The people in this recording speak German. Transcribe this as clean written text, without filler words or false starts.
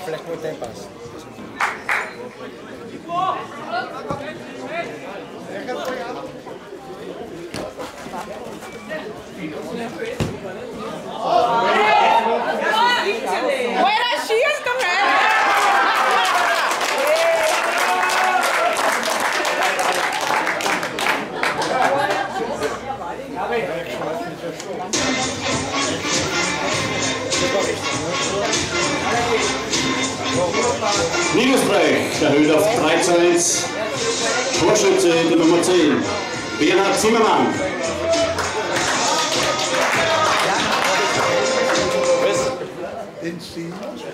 Vielleicht wollte er passen. Buena schießt doch, Niederösterreich erhöht auf 3:1. Torschütze die Nummer 10, Bernhard Zimmermann. Den Schienen.